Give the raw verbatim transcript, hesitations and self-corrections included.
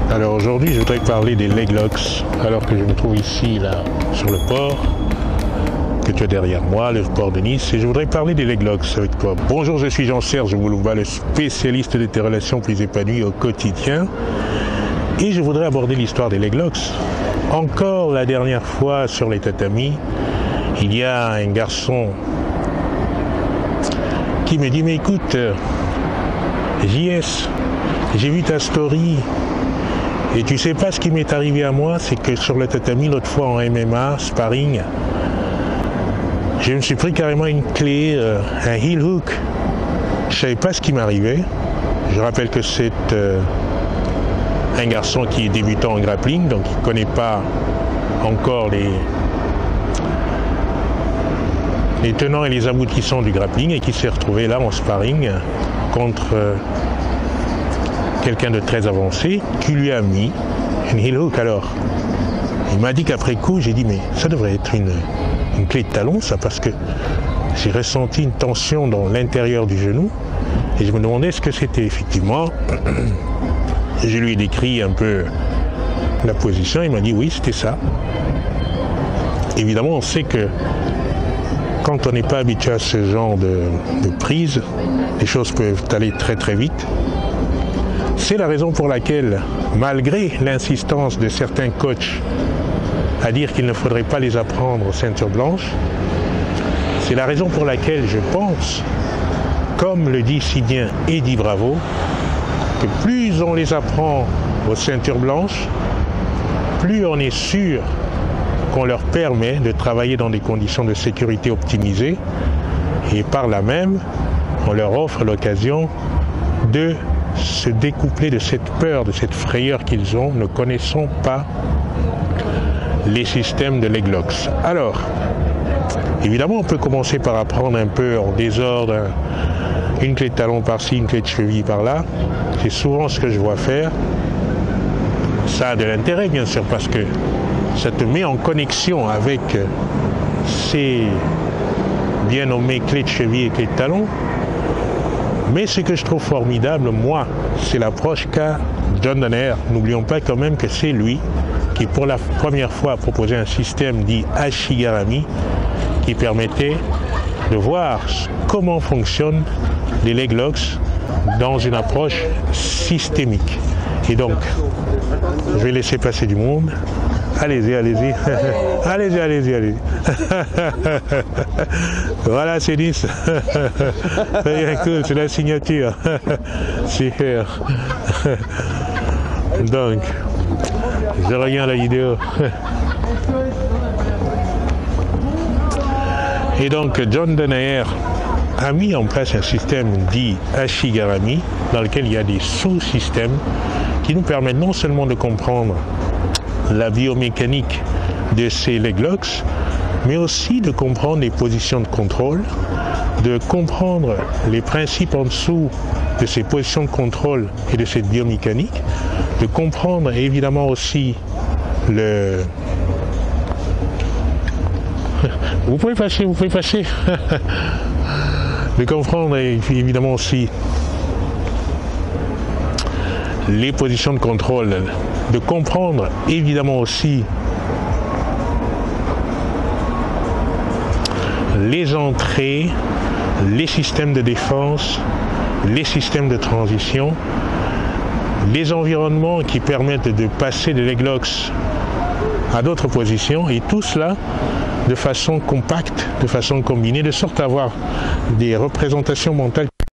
Alors aujourd'hui, je voudrais parler des leg locks, alors que je me trouve ici, là, sur le port, que tu as derrière moi, le port de Nice, et je voudrais parler des leg locks avec toi. Bonjour, je suis Jean-Serge Moulouba, le spécialiste de tes relations plus épanouies au quotidien, et je voudrais aborder l'histoire des leg locks. Encore la dernière fois sur les tatamis, il y a un garçon qui me dit, mais écoute, J S, j'ai vu ta story, et tu sais pas ce qui m'est arrivé à moi, c'est que sur le tatami, l'autre fois en M M A, sparring, je me suis pris carrément une clé, euh, un heel hook. Je savais pas ce qui m'arrivait. Je rappelle que c'est euh, un garçon qui est débutant en grappling, donc il ne connaît pas encore les, les tenants et les aboutissants du grappling et qui s'est retrouvé là en sparring contre euh, quelqu'un de très avancé qui lui a mis une heel hook. Alors, il m'a dit qu'après coup, j'ai dit mais ça devrait être une, une clé de talon ça, parce que j'ai ressenti une tension dans l'intérieur du genou et je me demandais ce que c'était effectivement. Je lui ai décrit un peu la position, il m'a dit oui, c'était ça. Évidemment, on sait que quand on n'est pas habitué à ce genre de, de prise, les choses peuvent aller très très vite. C'est la raison pour laquelle, malgré l'insistance de certains coachs à dire qu'il ne faudrait pas les apprendre aux ceintures blanches, c'est la raison pour laquelle je pense, comme le dit si bien Eddie Bravo, que plus on les apprend aux ceintures blanches, plus on est sûr qu'on leur permet de travailler dans des conditions de sécurité optimisées et par là même, on leur offre l'occasion de se découpler de cette peur, de cette frayeur qu'ils ont, ne connaissant pas les systèmes de leg locks. Alors, évidemment, on peut commencer par apprendre un peu en désordre, une clé de talon par-ci, une clé de cheville par-là. C'est souvent ce que je vois faire. Ça a de l'intérêt, bien sûr, parce que ça te met en connexion avec ces bien nommées clés de cheville et clés de talon. Mais ce que je trouve formidable, moi, c'est l'approche qu'a John Danaher. N'oublions pas quand même que c'est lui qui, pour la première fois, a proposé un système dit Ashigarami qui permettait de voir comment fonctionnent les leg locks dans une approche systémique. Et donc, je vais laisser passer du monde. Allez-y, allez-y. Allez-y, allez-y, allez-y. Voilà, c'est Nice. C'est bien cool, c'est la signature. Super. Donc, je regarde la vidéo. Et donc, John Danaher a mis en place un système dit Ashigarami, dans lequel il y a des sous-systèmes qui nous permettent non seulement de comprendre la biomécanique de ces leg locks, mais aussi de comprendre les positions de contrôle, de comprendre les principes en dessous de ces positions de contrôle et de cette biomécanique, de comprendre évidemment aussi le... Vous pouvez passer, vous pouvez passer. De comprendre évidemment aussi les positions de contrôle, de comprendre évidemment aussi les entrées, les systèmes de défense, les systèmes de transition, les environnements qui permettent de passer des leg locks à d'autres positions, et tout cela de façon compacte, de façon combinée, de sorte à avoir des représentations mentales